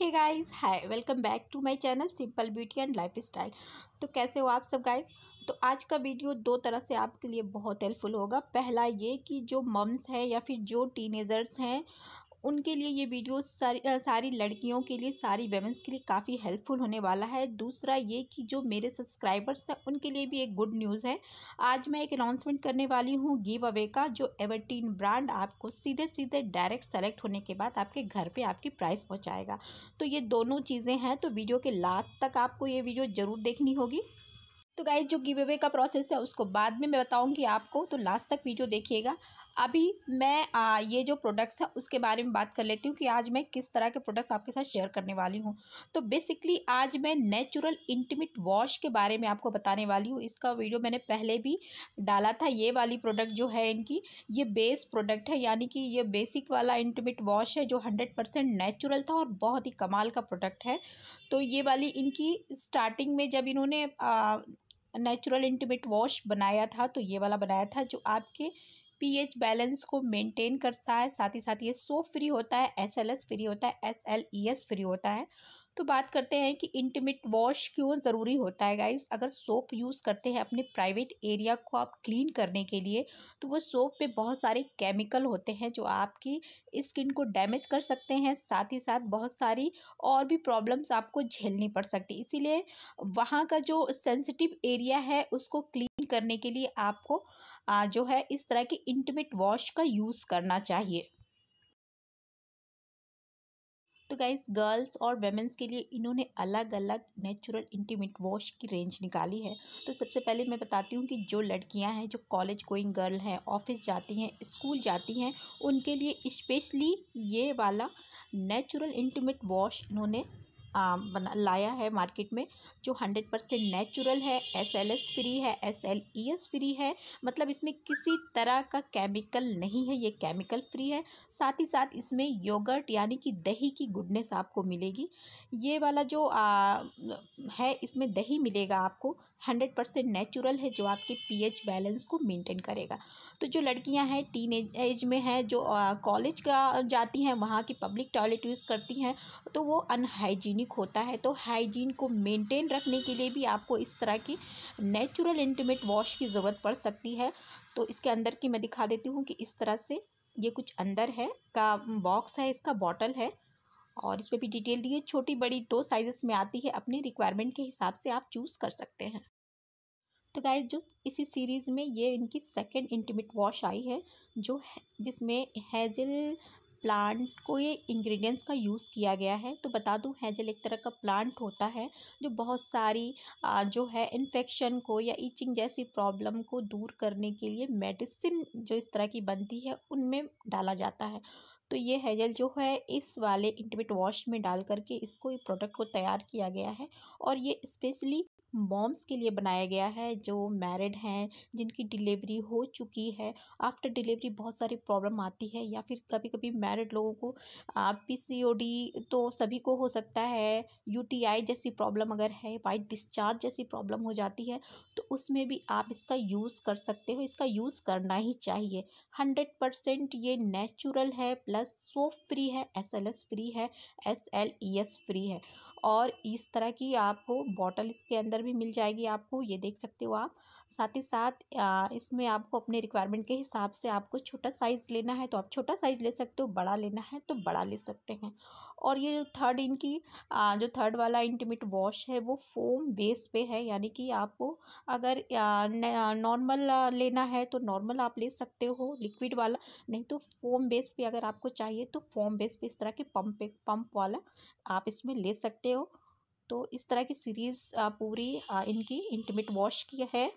Hey guys, hi, welcome back to my channel simple beauty and lifestyle. तो कैसे हो आप सब गाइस। तो आज का वीडियो दो तरह से आपके लिए बहुत हेल्पफुल होगा। पहला ये कि जो मम्स हैं या फिर जो टीनेजर्स हैं उनके लिए ये वीडियो सारी लड़कियों के लिए, सारी वेमेंस के लिए काफ़ी हेल्पफुल होने वाला है। दूसरा ये कि जो मेरे सब्सक्राइबर्स हैं उनके लिए भी एक गुड न्यूज़ है। आज मैं एक अनाउंसमेंट करने वाली हूँ गिव अवे का, जो एवर्टीन ब्रांड आपको सीधे सीधे डायरेक्ट सेलेक्ट होने के बाद आपके घर पे आपकी प्राइस पहुँचाएगा। तो ये दोनों चीज़ें हैं, तो वीडियो के लास्ट तक आपको ये वीडियो ज़रूर देखनी होगी। तो गाइस, जो गिव अवे का प्रोसेस है उसको बाद में मैं बताऊंगी आपको, तो लास्ट तक वीडियो देखिएगा। अभी मैं ये जो प्रोडक्ट्स है उसके बारे में बात कर लेती हूँ कि आज मैं किस तरह के प्रोडक्ट्स आपके साथ शेयर करने वाली हूँ। तो बेसिकली आज मैं नेचुरल इंटीमेट वॉश के बारे में आपको बताने वाली हूँ। इसका वीडियो मैंने पहले भी डाला था। ये वाली प्रोडक्ट जो है इनकी, ये बेस प्रोडक्ट है, यानी कि ये बेसिक वाला इंटीमेट वॉश है जो 100% नेचुरल था और बहुत ही कमाल का प्रोडक्ट है। तो ये वाली इनकी स्टार्टिंग में जब इन्होंने नेचुरल इंटीमेट वॉश बनाया था तो ये वाला बनाया था जो आपके पीएच बैलेंस को मेंटेन करता है। साथ ही साथ ये सोप फ्री होता है, एसएलएस फ्री होता है, एसएलईएस फ्री होता है। तो बात करते हैं कि इंटीमेट वॉश क्यों ज़रूरी होता है गाइस। अगर सोप यूज़ करते हैं अपने प्राइवेट एरिया को आप क्लीन करने के लिए, तो वो सोप पे बहुत सारे केमिकल होते हैं जो आपकी स्किन को डैमेज कर सकते हैं। साथ ही साथ बहुत सारी और भी प्रॉब्लम्स आपको झेलनी पड़ सकती है। इसीलिए वहाँ का जो सेंसिटिव एरिया है उसको क्लीन करने के लिए आपको जो है इस तरह के इंटीमेट वॉश का यूज़ करना चाहिए। तो गाइस, गर्ल्स और वेमेंस के लिए इन्होंने अलग अलग नेचुरल इंटीमेट वॉश की रेंज निकाली है। तो सबसे पहले मैं बताती हूँ कि जो लड़कियां हैं, जो कॉलेज गोइंग गर्ल हैं, ऑफिस जाती हैं, स्कूल जाती हैं, उनके लिए स्पेशली ये वाला नेचुरल इंटीमेट वॉश इन्होंने लाया है मार्केट में, जो 100% नेचुरल है, एसएलएस फ्री है, एसएलईएस फ्री है। मतलब इसमें किसी तरह का केमिकल नहीं है, ये केमिकल फ्री है। साथ ही साथ इसमें योगर्ट यानी कि दही की गुडनेस आपको मिलेगी। ये वाला जो है इसमें दही मिलेगा आपको, 100% नेचुरल है, जो आपके पीएच बैलेंस को मेंटेन करेगा। तो जो लड़कियां हैं टीन एज में हैं, जो कॉलेज का जाती हैं, वहाँ की पब्लिक टॉयलेट यूज़ करती हैं, तो वो अनहाइजीनिक होता है। तो हाइजीन को मेंटेन रखने के लिए भी आपको इस तरह की नेचुरल इंटीमेट वॉश की ज़रूरत पड़ सकती है। तो इसके अंदर की मैं दिखा देती हूँ कि इस तरह से ये कुछ अंदर है का बॉक्स है, इसका बॉटल है और इस पर भी डिटेल दी है। छोटी बड़ी दो साइजेस में आती है, अपनी रिक्वायरमेंट के हिसाब से आप चूज़ कर सकते हैं। तो गाइस, जो इसी सीरीज़ में ये इनकी सेकंड इंटीमेट वॉश आई है, जो जिसमें हेजल प्लांट को ये इंग्रेडिएंट्स का यूज़ किया गया है। तो बता दूं, हेजल एक तरह का प्लांट होता है जो बहुत सारी जो है इन्फेक्शन को या ईचिंग जैसी प्रॉब्लम को दूर करने के लिए मेडिसिन जो इस तरह की बनती है उनमें डाला जाता है। तो ये हेजल जो है इस वाले इंटीमेट वॉश में डाल करके इसको, ये प्रोडक्ट को तैयार किया गया है और ये स्पेशली मॉम्स के लिए बनाया गया है जो मैरिड हैं, जिनकी डिलीवरी हो चुकी है। आफ्टर डिलीवरी बहुत सारी प्रॉब्लम आती है, या फिर कभी कभी मैरिड लोगों को पीसीओडी तो सभी को हो सकता है, यूटीआई जैसी प्रॉब्लम अगर है, वाइट डिस्चार्ज जैसी प्रॉब्लम हो जाती है, तो उसमें भी आप इसका यूज़ कर सकते हो। इसका यूज़ करना ही चाहिए। 100% ये नेचुरल है, प्लस सोप फ्री है, एसएलएस फ्री है, एसएलईएस फ्री है। और इस तरह की आपको बॉटल इसके अंदर भी मिल जाएगी, आपको ये देख सकते हो आप। साथ ही साथ इसमें आपको अपने रिक्वायरमेंट के हिसाब से आपको छोटा साइज़ लेना है तो आप छोटा साइज़ ले सकते हो, बड़ा लेना है तो बड़ा ले सकते हैं। और ये थर्ड इनकी जो थर्ड वाला इंटीमेट वॉश है वो फोम बेस पे है, यानी कि आपको अगर नॉर्मल लेना है तो नॉर्मल आप ले सकते हो लिक्विड वाला, नहीं तो फोम बेस पे अगर आपको चाहिए तो फोम बेस पे इस तरह के पंप वाला आप इसमें ले सकते हो। तो इस तरह की सीरीज़ पूरी इनकी इंटीमेट वॉश की है।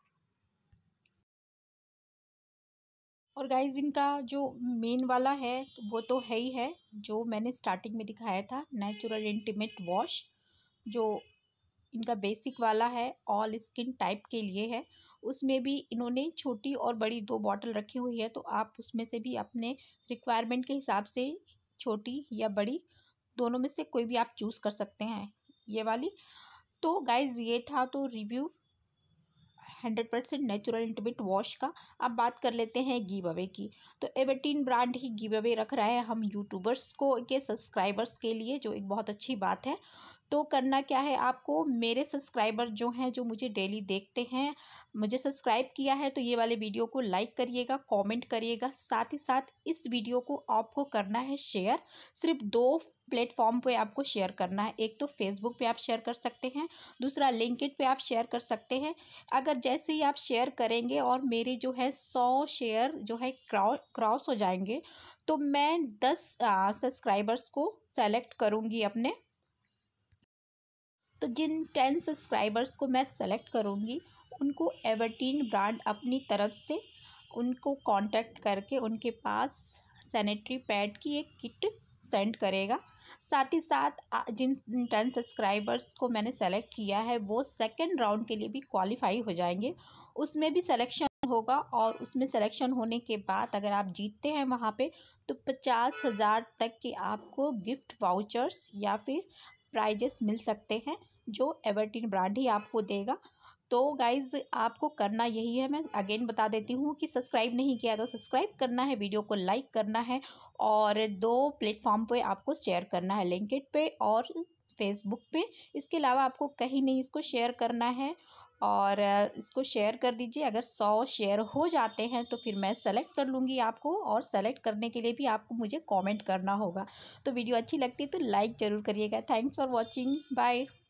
और गाइस, इनका जो मेन वाला है तो वो तो है ही है, जो मैंने स्टार्टिंग में दिखाया था, नेचुरल इंटीमेट वॉश, जो इनका बेसिक वाला है, ऑल स्किन टाइप के लिए है। उसमें भी इन्होंने छोटी और बड़ी दो बॉटल रखी हुई है, तो आप उसमें से भी अपने रिक्वायरमेंट के हिसाब से छोटी या बड़ी दोनों में से कोई भी आप चूज़ कर सकते हैं, ये वाली। तो गाइज़, ये था तो रिव्यू 100% नेचुरल इंटीमेट वॉश का। अब बात कर लेते हैं गिव अवे की। तो एवर्टीन ब्रांड ही गिव अवे रख रहा है हम यूट्यूबर्स को के सब्सक्राइबर्स के लिए, जो एक बहुत अच्छी बात है। तो करना क्या है आपको, मेरे सब्सक्राइबर जो हैं, जो मुझे डेली देखते हैं, मुझे सब्सक्राइब किया है, तो ये वाले वीडियो को लाइक करिएगा, कमेंट करिएगा, साथ ही साथ इस वीडियो को आपको करना है शेयर। सिर्फ 2 प्लेटफॉर्म पे आपको शेयर करना है। एक तो फेसबुक पे आप शेयर कर सकते हैं, दूसरा लिंक्डइन पे आप शेयर कर सकते हैं। अगर जैसे ही आप शेयर करेंगे और मेरे जो है 100 शेयर जो है क्रॉस हो जाएंगे, तो मैं 10 सब्सक्राइबर्स को सेलेक्ट करूँगी अपने। तो जिन 10 सब्सक्राइबर्स को मैं सेलेक्ट करूँगी, उनको एवर्टीन ब्रांड अपनी तरफ से उनको कांटेक्ट करके उनके पास सैनिटरी पैड की एक किट सेंड करेगा। साथ ही साथ जिन 10 सब्सक्राइबर्स को मैंने सेलेक्ट किया है, वो सेकंड राउंड के लिए भी क्वालिफाई हो जाएंगे। उसमें भी सिलेक्शन होगा और उसमें सिलेक्शन होने के बाद अगर आप जीतते हैं वहाँ पे, तो 50,000 तक के आपको गिफ्ट वाउचर्स या फिर प्राइजेस मिल सकते हैं, जो एवर्टीन ब्रांड ही आपको देगा। तो गाइज़ आपको करना यही है, मैं अगेन बता देती हूँ कि सब्सक्राइब नहीं किया तो सब्सक्राइब करना है, वीडियो को लाइक करना है और 2 प्लेटफॉर्म पे आपको शेयर करना है, लिंक्डइन पे और फेसबुक पे। इसके अलावा आपको कहीं नहीं इसको शेयर करना है और इसको शेयर कर दीजिए। अगर 100 शेयर हो जाते हैं तो फिर मैं सेलेक्ट कर लूँगी आपको, और सेलेक्ट करने के लिए भी आपको मुझे कमेंट करना होगा। तो वीडियो अच्छी लगती है तो लाइक ज़रूर करिएगा। Thanks for watching, bye.